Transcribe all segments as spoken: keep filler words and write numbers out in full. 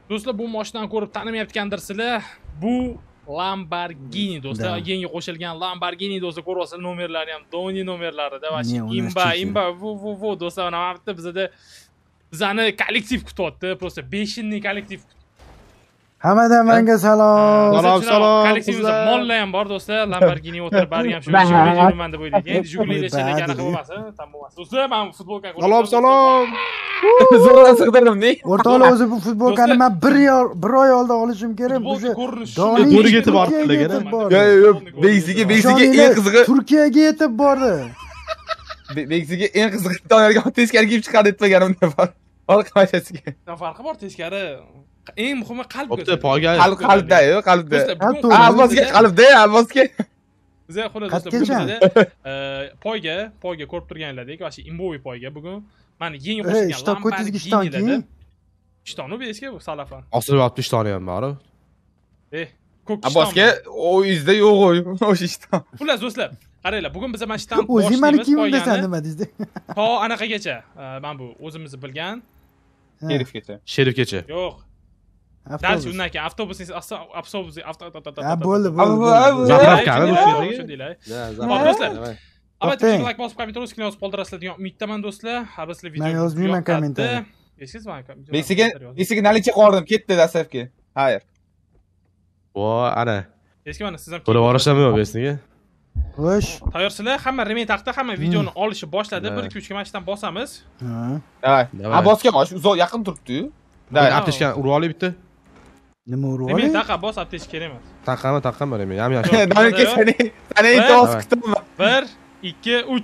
Do'stlar, bu mashinani ko'rib tanimayotgandirsizlar. Bu Lamborghini do'stlar, yangi qo'shilgan Lamborghini do'stlar, ko'ryapsizlar nomerlari ham, Doni nomerlarida va imba, imba, vu vu vu do'stlar, mana bu yerda bizda bizani kollektiv kutyapti, просто beshinni kollektiv. Hammadan menga salom. Salom, salom. Kollektivimizda mollar ham bor do'stlar, Lamborghini o'tirib bari ham shu ishga yuraman deb o'ylaydi. Endi Jiguli ichida qanaqa bo'lmasa, tam bo'lmas. Do'stlar, men futbolka ko'raman. Salom, salom. Zo'rg'a sig'dirdim, ne? O'rtoqlar, o'zi bu futbolkani men bir yil, bir oy oldin olishim kerak. Futbolka ko'rinishi. To'riga yetib bordilar. Yo'q, yo'q, Beksiga, Beksiga eng qizig'i Turkiyaga yetib bordi. Beksiga eng qizig'i Donlarga teskari kiyib chiqarib aytmaganim bor. Ol qamashasiga. Farqi bor teskari. Eng muhimi qalb Bo'pti, poyga. Qalb qalbda, yo'q, qalbda. Do'stlar, Alvozga qalbda, alvozga. Bizga xolos do'stlar, poyga, poyga ko'rib turganlardek, va shu imboviy poyga bugun mani yangi qo'shilgan Lamborghini. Ishtonu beska bu salafan. Osilib olibdi ishtoni ham bor. Eh, ko'k ishton. Abbosga o'yizda yo'q o'sha ishton. Xullas do'stlar, qaranglar, bugun biz mana shtan o'zing meni kim desan nima deysiz? To anaqagacha, men bu o'zimizni bilgan Sherifgacha. Sherifgacha. Yo'q. Dals undan keyin avtobusning avtobus avto Ha, bo'ldi, bo'ldi. Zapravkani bu shu deylar. Hop do'stlar. Albatta, like bosib kommentariyga yozib qoldirasizlar degan umiddaman do'stlar. Har sizlar video. Men yozmayman kommentariy. Esingizmi? Beksiga, Beksiga nalicha qoldim, ketdi dastlabki. Xayr. Vo, ana. Eski mana siz ham To'la borishami yo'q Besniga? Xo'sh. Tayyorsizlar? Hamma remen taqda, hamma videoni olishni boshladi. bir ikki uch ga mashinadan bosamiz. Ha. Davay. Abbosga mosh uzoq yaqin turibdi-yu. Davay, aptechkani urib olib bitta. Nima urib Remen oling? taqa, bos aptech kerak emas. Taqama, taqama remen. Ham yaxshi. Davayga seni, seni intos kutdim. bir ikki uch.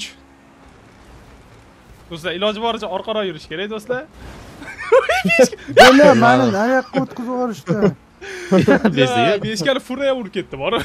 Do'stlar, iloji boricha orqaroq yurish kerak, do'stlar. Bo'la, meni nariyoqqa o'tkazib yuborishdi. Besniga. Beshkani furaya urib ketdi, bor.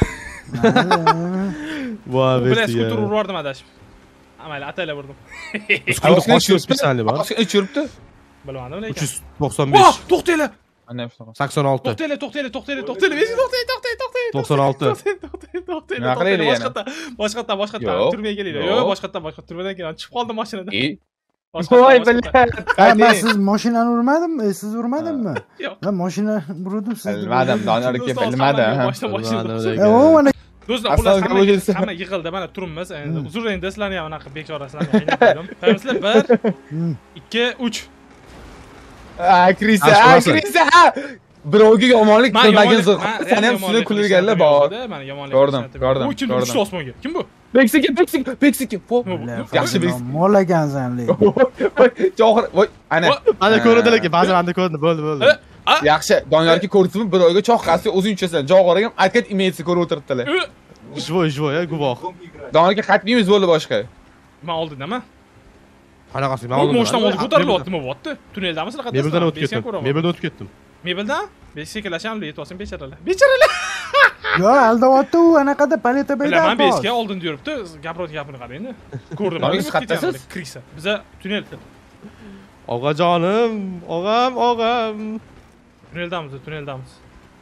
Voy, Bilas Besniga. skuter urib yubordim adashib. Amayli atayla urdim. Skuter qochib spesialni bor. Uch yuribdi. Bilmadim lekin. uch yuz to'qson besh. Oh, to'xtanglar. Ana shunaqa. sakson olti. To'xtanglar, to'xtanglar, to'xtanglar, to'xtanglar. To'xtang, to'xtang, to'xtang. to'qson olti. To'xtang, to'xtang. Nima qilaylik yana? Boshqatdan, boshqatdan, boshqatdan. Yo'q. Turmaga kelinglar. Yo'q. Yo'q, boshqatdan, boshqa turmadan keyin chiqib qoldim mashinadan. E. Voy, Ha, men siz mashinani urmadimmi? E, siz urmadimmi? Yo'q. Men mashina urdim siz. Bilmadim, Donor aka bilmadim. O'g'ana Do'stlar, xullas hamma hamma yig'ildi. Mana turibmiz. Endi uzr endi sizlarni ham anaqa bechorasizlarni qiynab qo'ydim. Fahamsizlar? bir ikki uch. A, Krisa, a, Krisa. Birovga yomonlik qilmagan zo'r. Sen ham sizlar kulganlar bor. Mana yomonlik. Ko'rdim, ko'rdim. U kim uchdi osmonga? Kim bu? Beksiga, Beksiga, Beksiga. Yaxshi Beksik. mol ekansan lekin. Johir, voy, ana. Ana ko'rdilar lekin, ba'zan anda ko'rdi, bo'ldi, bo'ldi. Yaxshi, Donyorga ko'rsatdim, birovga choq qasi o'zing uchasan. Johir ham aytgan imeysi ko'rib o'tiribdilar. Jvoy, jvoy, guvoh. Donyorga qatmaymiz bo'ldi boshqa. Men oldindami? Qanaqasi? Men Bu oldim. moshdan oldi ko'tarilyapti, nima bo'lyapti? Tuneldami sizlar qatnashdingiz? Mebeldan o'tib ketdim. Mebeldan o'tib ketdim. Mebeldan? Besekalasham yetib becharalar. Becharalar. Yo'q, aldayapti u anaqada paleta bayda. Bilaman, besga oldin yuribdi. Gapirib gapini qarang-da. Ko'rdim. Nima qatnasiz? Krisa. Biza tunelda. Og'ajonim, og'am, og'am. Tuneldamiz, tuneldamiz.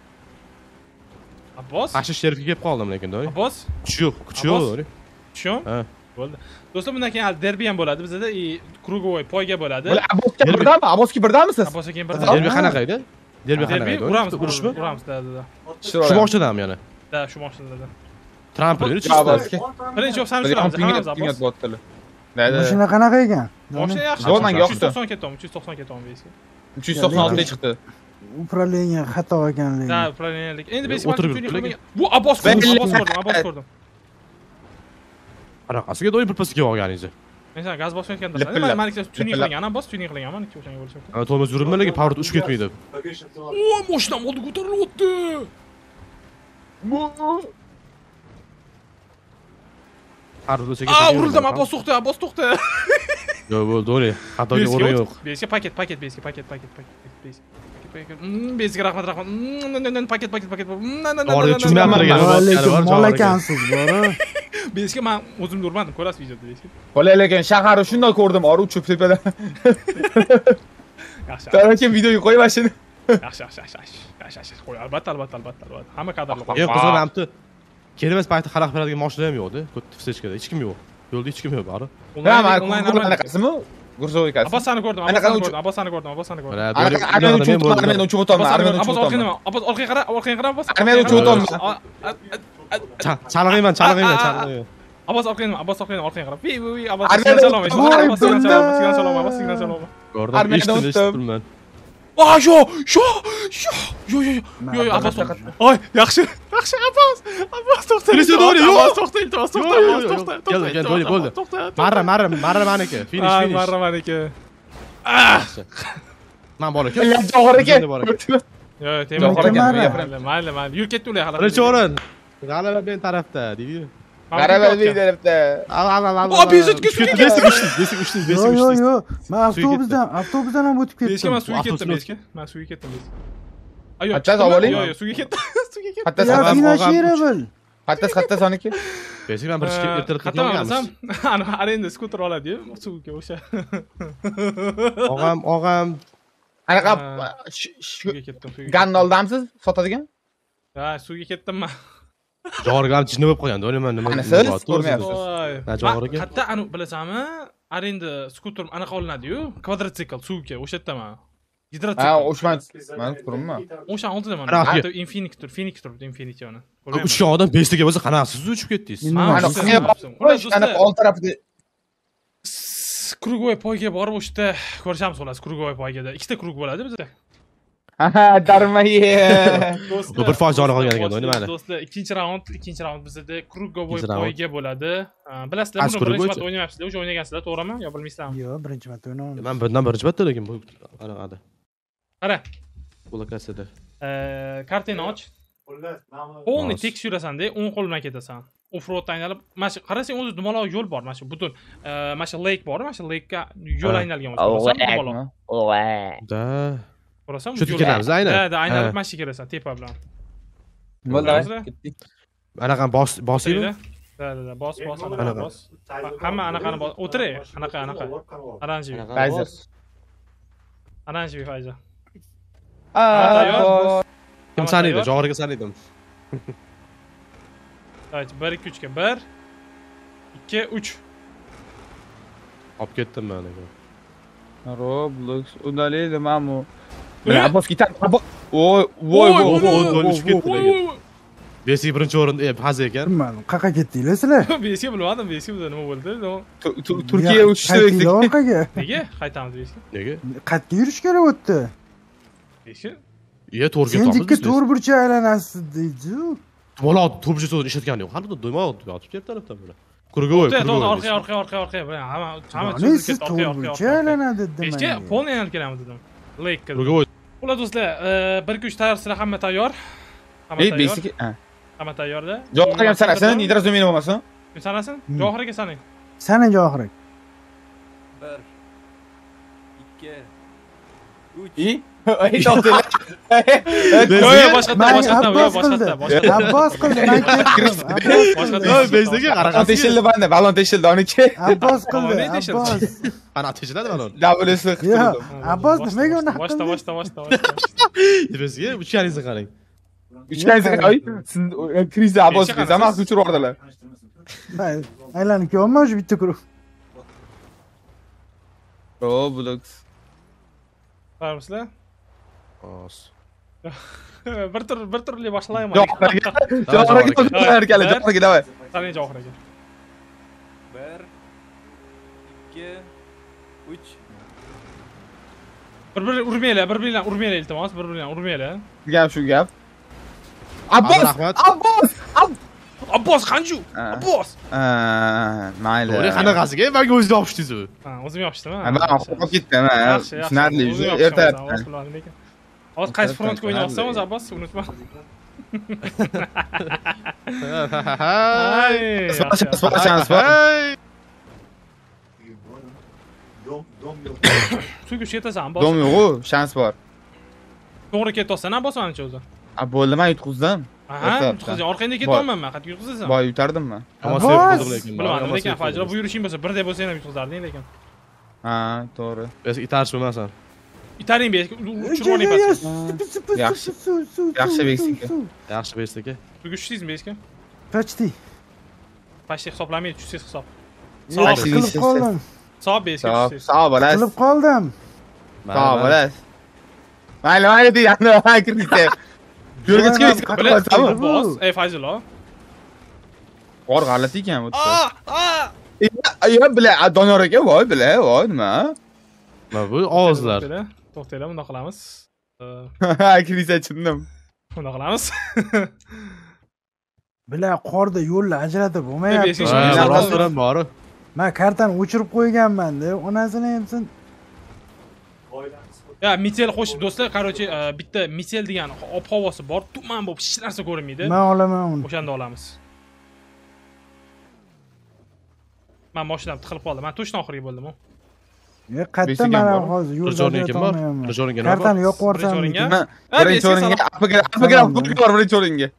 Abbos? Qashir sherifga kelib qoldim lekin, do'y. Abbos? Kuch yo'q, kuch yo'q. Tushum? Ha. Bo'ldi. Do'stlar, bundan keyin derbi ham bo'ladi. Bizda krugovoy poyga bo'ladi. Abbosga birdami? Abbosga birdamisiz? Abbosga keyin birda. Derbi qanaqa edi? Derbi qanaqa edi? Uramiz, urishmi? Uramiz, da, da. Shu boshidami yana? Da, shu boshida. Trampolin Abbosga. Birinchi yo'q, samimiy Pingat, pingat bo'tdilar. Da, da. Mashina qanaqa ekan? Mashina yaxshi. Zo'rman yoqdi. uch yuz to'qson ketdim, uch yuz to'qson ketdim besiga. uch yuz to'qson olti chiqdi. Upravleniya xato ekan lekin. Da, upravleniya. Endi besiga O'tirib tuning yuribdi qilmagan. Bu Abbos ko'rdim, Abbos ko'rdim, Abbos ko'rdim. Qanaqasiga do'y birpasga kelib olganingiz? Men sana gaz bosayotganda, men maliklar tuning qilgan, Abbos tuning qilganman, ikki o'shanga bo'lishib. Ana to'g'ri yuribman lekin power uchib ketmaydi. O, mashinam oldi ko'tarilyapti. Power uchib A, urildim, Abbos to'xta, Abbos to'xta. Yo'q, bo'ldi, o'li. Xatoga o'rin yo'q. Besiga paket, paket, besiga paket, paket, paket, besiga. Besiga rahmat, rahmat. Paket, paket, paket. Mol ekansiz, bor. Besiga men o'zimni urmadim, ko'rasiz videoda besiga. Bola lekin shaharni shunday ko'rdim, oru uchib tepadan. Yaxshi. To'g'ri, videoga qo'y mashina. Yaxshi, yaxshi, yaxshi. Yaxshi, yaxshi. Qo'y, albatta, albatta, albatta, albatta. Hamma kadrlar qo'y. Yo'q, qizim, hamti. Kelmas paytda xalaq beradigan mashina ham yo'qdi. Ko'p tefsechkada hech kim yo'q. Yo'lda hech kim yo'q, bari. Ha, men onlayn anaqasimi? Gruzovikasi. Abbos seni ko'rdim, Abbos seni ko'rdim, Abbos seni ko'rdim, Abbos seni ko'rdim. Anaqa armiyada uchib o'tolman, armiyada uchib o'tolman, armiyada uchib Abbos orqaga o'tolman. nima? Abbos orqaga qara, orqaga qara, Abbos. Armiyada uchib o'tolman. Chalg'iyman, chalg'iyman, chalg'iyman. Abbos orqaga nima? Abbos orqaga orqaga qara. Vi vi Abbos Armiyada salom, o'tib- Abbos salom, Abbos salom, Abbos salom. Ko'rdim, Armiyada eshitdim, o'tdim. eshitdim. Ah, yo, yo, yo, yo, yo, yo, yo, Abbos to'xta. Ay, yaxshi, yaxshi, Abbos. Abbos to'xta. Abbos to'xta, iltimos, to'xta, Abbos to'xta. Kel, kel, bo'ldi, bo'ldi. Marra, marra, marra meniki. Finish, Ah, finish. marra meniki. Ah! Men bor ekan. Ya Johor aka. Yo, Johor temir aka, mayli, mayli, mayli. Yur ketdi ular hali. Birinchi o'rin. G'alaba men tarafda, deydi. Qaraba deyapti. Al, al, al, al. O, bezitga suv ketdi. Besiq uchdi, besiq uchdi, Yo besiq yo uchdi. yo. Men avtobusdan, avtobusdan ham o'tib Bezga men ketdim. suvga ketdim, Avtobusni bezga. Men suvga ketdim, bezga. Ayo, Qachon oling? Yo, yo, suvga ketdim, suvga ketdim. Hattas, Ya hattas, finansировал. hattas, hattas soniki. Besiq men birinchi ertalab Qattan ketganmiz. olsam, ana arenda skuter oladi-yu, suvga o'sha. Og'am, og'am Anaqa Ha. shu Suvga ketdim, suvga. ganni oldamsiz sotadigan? Ha, suvga ketdim men. Johorga ham jinni bo'lib qolgan. Do'li men nima? Ana siz ko'rmayapsiz. Voy. Ha, Johorga. Qatta anu bilasanmi? Arenda skuter anaqa olinadi-yu, kvadrotsikl suvga, o'sha yerdaman. Ha, Gidrotsikl. o'shman. Men ko'rinma. O'sha oldida mana. Ana, Hatto Infinity tur, Phoenix tur, Infinity ona. uchgan odam beshtaga bo'lsa qanaqa siz uchib ketdingiz? Nima? Mana Ana shu qilib qo'yish, ana old tarafida krugovoy poyga borib o'sha yerda ko'rishamiz xullas, krugovoy poygada. Ikkita krug bo'ladi bizda. ha, darmaye. Bu bir foiz joni qolgan ekan, nima? Do'stlar, ikkinchi raund, ikkinchi raund bizda krugovoy Ikkinchi raund. poyga bo'ladi. Ha, bilasizlar, Qaysi buni krug birinchi bo'yicha? marta o'ynayapsizlar, o'sha o'ynagansizlar, to'g'rimi? Yo, bilmaysizlarmi? Yo, birinchi marta o'ynayman. Men bundan birinchi marta lekin bu anaqada. Qara, Blokatsiyada. ee, kartani och. Polni tekis yurasan-da, o'ng qo'l bilan ketasan. Offroad aylanib, mana shu qarasang o'zi dumaloq yo'l bor, mana shu butun, ee, mana shu lake bor, mana shu lake'ga yo'l Ha. aylangan o'zi. Ko'rasanmi dumaloq? Da. Ko'rasanmi? Shu yerga kelamiz, aynan. Ha, da aylanib Ha. mana shu kelasan tepa bilan. Bo'ldi, Ko'rdingizmi? ketdik. Anaqa bos, bosingmi? Da, da, da, bos, bos, anaqa Anaqa. bos. Hamma anaqani bos. O'tiring, anaqa, anaqa. Oranjiy. Fayzer. Oranjiy Fayzer. Ah, Kim sanaydi? Johorga sanaydim. Hayt, bir ikki uch ga bir ikki uch. Olib ketdim men aka. Roblox удалили маму. Buni Abbos ketar. Abbos. Voy, voy, Voy, voy, voy, voy, voy, voy, uchib ketdi. Voy, voy, voy. Besiq birinchi o'rin, e, Hazi ekan. Bilmadim, qayerga ketdinglar sizlar? Besiga bilmadim, besiga nima bo'ldi? No- Tu- tu- Turkiya uchishdi. Qaytinglar orqaga. Nega? Qaytamiz besiga. Nega? Qayerga yurish kerak o'tdi? Besiga. Iya, to'g'ri Sen ketamiz. dikka to'rt burchak aylanasiz deydi-yu. Bola turibchi so'zni ishlatgani yo'q. Hali do'ma yotib yer tarafdan buni. Kurgovoy, To'g'ri, kurgovoy. orqaga, orqaga, orqaga, orqaga. Hamma hamma Mana cho'zilib siz ketdi, to'rt orqaga, orqaga, burchak orqaga. aylanadi Besiga demak. polni aylanib kelamiz dedim. Lake. Kurgovoy. Ular do'stlar, bir ikki uch tayyorsizlar, hamma tayyor. Hamma Ey, tayyor. besiq. Ha. Hamma tayyorda. Johor ham sanasin, nidrazumini bo'lmasin. Kim sanasin? Johiriga saning. Sana Johir. bir ikki uch I? Ey, to'xtanglar. Yo, yo, boshqatdan, Men boshqatdan, yo, Abbos boshqatdan, qildi. boshqatdan. Abbos qildi, men ketdim. Abbos qildi. Yo, bezdagi Balon qaraqasi. teshildi banda, balon teshildi, oniki. Abbos qildi. Balon teshildi. Abbos. Ana teshiladi balon. W's Yo, qildim. Abbos nimaga unaqa Boshda, qildi? boshda, boshda, boshda. Bizga uchganingizni qarang. Uchgansiz oy, siz kriza Abbos kriza mahs uchirib yubordilar. Mayli, aylanib kelolmay shu bitta guruh. Roblox. Qarabsizlar? Os. Bir tur, bir turli boshlayman. Johorga, Johorga to'xtalar kali, Johorga davay. Saning Johiriga. bir ikki uch Bir bir urmanglar, bir bilan urmanglar iltimos, bir bilan urmanglar. Gap shu gap. Abbos, Rahmat. Abbos. Abbos Qanju. Ha. Abbos. Ha, mayli. To'g'ri, qanaqasiga? Menga o'zingiz yopishdingiz-ku. Ha, o'zim yopishdimi? Ha, men qo'rqib ketdim, ha. Yaxshi, yaxshi. Sinarli, O'zim erta. yopishaman, o'z pullarim lekin. Hozir qaysi frontga o'ynayapsan o'zi Abbos, unutma. Ay, Spasha, yaxshi, spasha, spasha. Hey! Suvga ketasan Abbos. Dom yo'q-ku, shans bor. To'g'ri ketyapsan Abbos menimcha o'zi. A, bo'ldi, men yutqizdim. Aha, yutqizing. Orqangda ketyapman men, qattiq yutqizasan. Boy yutardimmi? Yomon Abbos! sevib qildim lekin. Bilmadim lekin Fajro bu yurishing bo'lsa birday bo'lsa ham yutqizarding lekin. Ha, to'g'ri. Biz itarchi bo'lmasan. Itaring be, uchirib oling pastga. Yaxshi. Yaxshi beksika. Yaxshi bersaka. Suvga tushdingizmi besga? Почти. Почти hisoblamaydi, tushsiz hisob. Yo'q, Sakkizinchi qilib qoldim. Soat beshga Sağ tushdik. sağ bolas. Qilib qoldim. Sağ bolas. Mayli, mayli deyapti. Kirdi. Yo'lga chiqib Bilasizmi? Boss, ey Fayzulo. Qor g'alati ekan bu. Ah, ah. Ya bila, Doniyor aka, voy bila, voy nima? Mana bu ovozlar. To'xtanglar, bunday qilamiz. Kirsa chindim. Bunday qilamiz. Bilar qorda yo'lni ajratib bo'lmayapti. Ha, rostdan bor. Men kartani o'chirib qo'yganman-da, onasini ham sen Ya, mitel qo'shib do'stlar, qarochi bitta mitel degan ob-havosi bor, tuman bo'lib hech narsa ko'rinmaydi. men olaman uni. O'shanda olamiz. Men mashinamni tiqilib qoldim. Men to'shdan oxirgi bo'ldim. Yo, qayerda men hozir yo'lda Tirjoning kim bor? olmayapman. Tirjoning Kartani yo'q qo'rsam. o'ringa? Birinchi o'ringa, apaga, apaga pul bor birinchi o'ringa.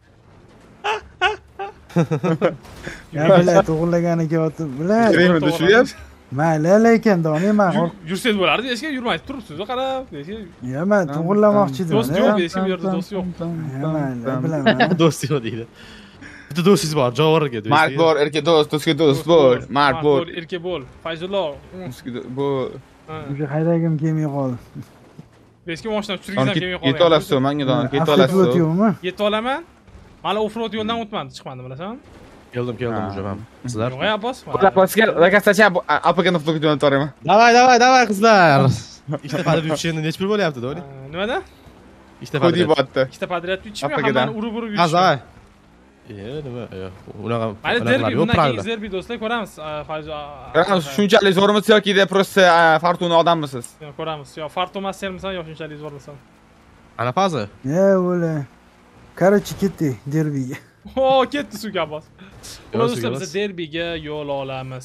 Ya bilar to'g'irlaganiga o'tib, bilar. Kiraymi shu ham? Mayli lekin doni men Yursangiz bo'lardi, deyishga yurmaysiz, turibsiz, qarab, deyishga. yo men to'g'irlamoqchi edim. Do'st yo'q, deyishga bu yerda do'st yo'q. Mayli, bilaman. Do'st yo'q deydi. Bitta do'stingiz bor, Javohirga do'st. Mark bor, erkak do'st, do'stga do'st bor. Mark bor. Erka bo'l. Fayzullo. Bu O'sha haydagim kelmay qoldi. Eski mashinam tushirgizam kelmay qolgan. Yeta olasiz, menga don, yeta olasiz. O'tyapmi? Yetib olaman. Mana offroad yo'ldan o'tmadim, chiqmadim, bilasan? Keldim, keldim уже ham. Sizlar? Yo'q, Abbos. Bular bosga, rakastacha apaga naftoga jo'natib yuboraman. Davay, davay, davay qizlar. Ikkita podrяд uchishni necha pul bo'lyapti, Doni? Nimada? Ikkita Kodi podряд. botdi. Ikkita podrяд uchishmi, Apagadan. hammani urib urib Ha, yurishmi? davay. E, nima? Yo'q, unaqa. Mayli, derbi, bundan keyin derbi do'stlar, ko'ramiz. Fayzu. Qarang, shunchalik zo'rmisiz yoki de просто fortuna odamisiz? Yo'q, ko'ramiz. Yo, Fartuma sermisan, yo shunchalik zo'rmisan? Ana fazi. Ya bo'la. Короче, ketdi derbiga. O, ketdi suvga Abbos. Do'stlar, biz derbiga yo'l olamiz.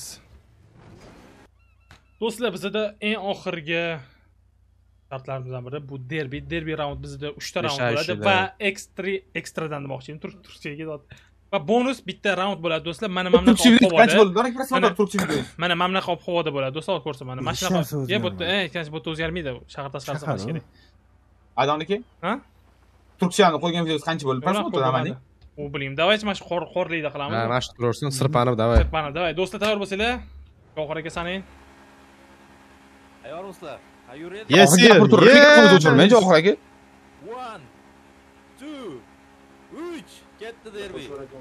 Do'stlar, bizda eng oxirgi shartlarimizdan biri bu derbi. Derbi raund bizda uchta raund bo'ladi va ekstra ekstradan demoqchiyim. Turkiyaga ketadi. Va bonus bitta raund bo'ladi do'stlar. Mana mamlakat ob-havoda. Mana mamlakat ob-havoda bo'ladi do'stlar, ko'rsa mana mashina. Ye, bu yerda, ey, kancha bu yerda o'zgarmaydi. Shahar tashqarisi qilish kerak. Adamniki? Ha? Turkchani qo'ygan videosi qancha bo'ldi? Prosmotr amani. U bilmayman. Davaychi mana shu qor qorlikda qilamiz. Ha, mana shu tursin, sirpanib davay. Sirpanib, davay. Do'stlar, tayyor bo'lsanglar, Javohir aka saning. Tayyormisizlar? Tayyor Yes, yes. Men Javohir aka. one, two, uch. Ketdi derbi.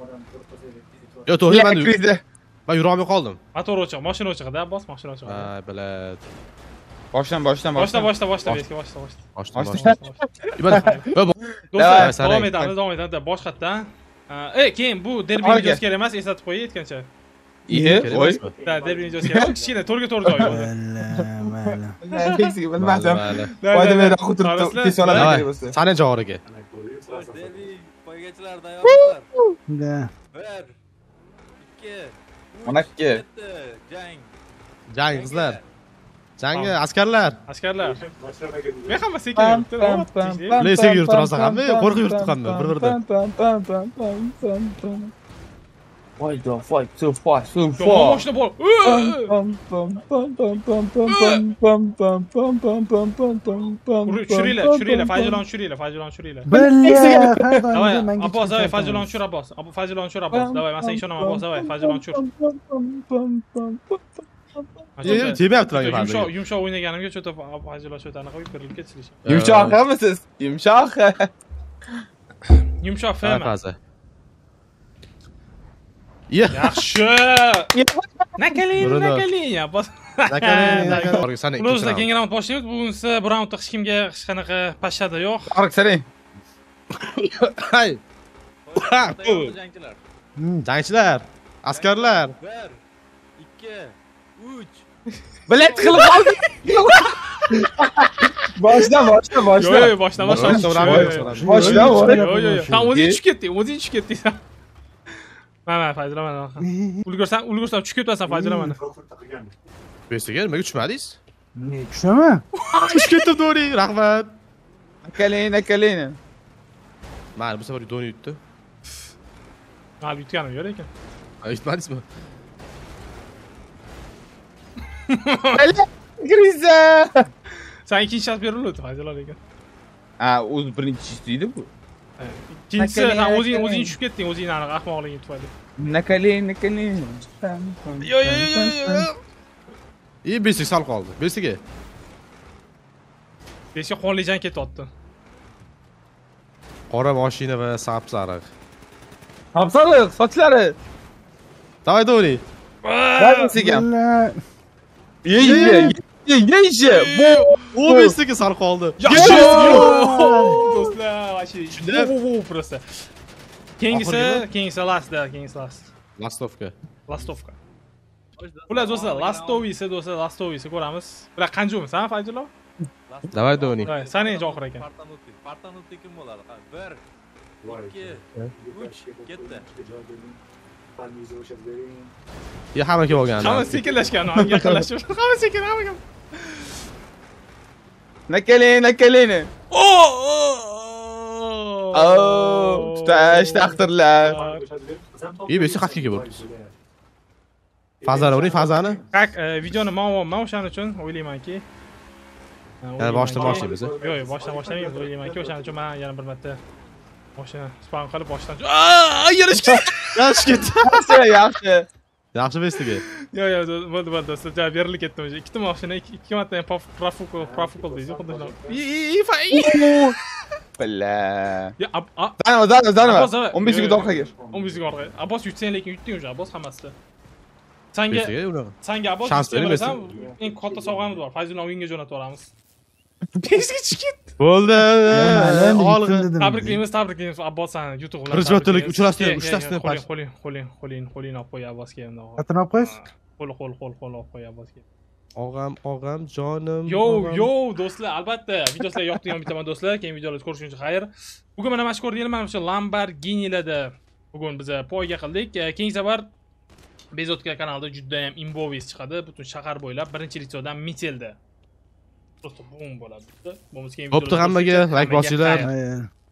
Yo, to'g'ri, men Krizda. men yura olmay qoldim. Motor o'chiq, mashina o'chiqda, Abbos, mashina o'chiq. Ha, bilad. Boshdan, boshdan, Boshla, boshla, boshla, beshga boshla, boshla. Boshdan, Boshdan. boshdan. Do'stlar, saning. davom etamiz, davom etamiz. Boshqatdan. Ey, keyin bu derbi Olga. videosi kerak emas, eslatib qo'yay aytgancha. Iye, voy. Da, derbi videosi kerak. Kichkina to'rga to'rt joy bo'ldi. Mayli. Hechki bilmasam. Mayli. Foyda meni o'tirib kes oladi kerak bo'lsa. Saning Javohirga. Derbi poygachilar tayyormisizlar? Da. bir, ikki, Mana ikki. ketdi. Jang. Jang qizlar. Jangi askarlar. Askarlar. Men hamma sekin yuribdi. Leysek yuribdi rosa hamma, qo'rqib yuribdi hamma bir-biridan. Foyda, foy, so foy, so Yo, foy. mashina bor. Tushiringlar, tushiringlar, Fayzulon tushiringlar, Fayzulon tushiringlar. Billa. Davay, Abbos, davay, Fayzulon tushir, Abbos. Abu Fayzulon tushir, Abbos. Davay, men senga ishonaman, Abbos, davay, Fayzulon tushir. Temayapti menga Yumshoq, hozir. yumshoq o'ynaganimga cho'ta Fayzulon cho'ta anaqa berilib ketishlish. Yumshoqmisiz? Yumshoq. Yumshoq Ha, fema. fazi. Ye. Yaxshi. Nakaling, Buruno. nakaling, Abbos. Nakaling, nakaling. Sana ikkinchi Do'stlar, raund. keyingi raund boshlaymiz. Bugunsi bu raundda hech kimga hech qanaqa pashshada yo'q. Farq saring. Hay. Tayyormi jangchilar? Jangchilar, askarlar. bir, ikki, uch. Bilet qilib qoldi. Boshdan, boshdan, Yo'q, boshdan. yo'q, boshdan boshdan. Boshdan, boshdan. Boshdan, Yo'q, boshdan. yo'q, yo'q. Sen o'zing tushib ketding, o'zing tushib ketding sen. Mana, Fayzulon mana. Ulgursan, ulgursan tushib ketmasan Fayzulon mana. Besiga nimaga tushmadingiz? Ne tushaman? Tushib ketdim Doni, rahmat. Nakaling, nakaling. Mana bu safar Doni yutdi. Hali yutganim yo'q ekan. Yutmadingizmi? Kriza. Sen ikkinchi shans berildi Fayzulon ekan. Ha, o'z birinchi deydi bu. Ikkinchisi sen o'zing o'zing tushib ketding, o'zing aniq ahmoqliging tufayli. Nakaling, nakaling. Yo, yo, yo, yo, yo. И beshik sal qoldi. Beshigi. Beshga qonli jang ketyapti. Qora mashina va sapsariq. Sapsariq sochlari. Давай, Doni. Beshigim. Ye ye ye ye. Bu o beshigi sal qoldi. Yaxshi. Do'stlar, vashi. Vo vo просто. Keyingisi, keyingisi lastda, keyingisi last. Lastovka. Lastovka. Ular do'stlar, Lastovisi, do'stlar, Lastovisi ko'ramiz. Bular qanchamiz, ha, Fayzullo? Давай, Doni. Voy, sani oxir ekan. Partanutnik, partanutnik kim bo'ladi? bir, ikki, uch, ketdi. Ya hamma kelib olgan. Hamma sekinlashgan, yaqinlashib. Hamma sekin, hamma kam. Nakalin, nakalin. Oh! Oh, tutash taqdirlar. И beshik xatga kelib o'tdi. Fazani uring, fazani. Qaq, videoni men men o'shaning uchun o'ylaymanki. Yana boshdan boshlaymiz. Yo'q, yo'q, boshdan boshlamaymiz, o'ylaymanki, o'shaning uchun men yana bir marta boshdan spam qilib boshdan. Aa, yarashga. Yaxshi ketdi. Yaxshi, yaxshi. Yaxshi beshigi. Yo'q, yo'q, bo'ldi, bo'ldi, do'stlar, javob berilib ketdi o'sha. Ikkita mashina, ikki marta profukol, profukol deydi, xuddi shunday. I, fay. Billa. Ya, a, Zan, zan, zan. o'n beshiga orqaga. o'n beshiga orqaga. Abbos yutsang, lekin yutding o'sha, Abbos hammasida. Sanga, sanga Abbos yutsang, eng katta sovg'amiz bor. Fayzullo o'yinga jo'natib yuboramiz. Beshga chiqib. Bo'ldi. Olg'i. Tabriklaymiz, tabriklaymiz Abbos sani YouTube bilan. Birinchi martalik uchrashdik, uchtasini qo'ling, qo'ling, qo'ling, qo'ling, qo'ling olib qo'y Abbosga ham. Qatini olib qo'yish? Qo'l, qo'l, qo'l, qo'l olib qo'y Abbosga. Og'am, og'am, jonim. Yo, yo, do'stlar, albatta, videolar yoqtirgan bitaman do'stlar. Keyingi videolarda ko'rishguncha xayr. Bugun mana mashhur deyman, mana shu Lamborghinilarda bugun biz poyga qildik. Keyingi safar Bezotka kanalida juda ham imbovis chiqadi. Butun shahar bo'ylab birinchi litsodan Mitelda. Просто bum bo'ladi. Bo'lmasa keyingi Bo'pti, hammaga like bosinglar.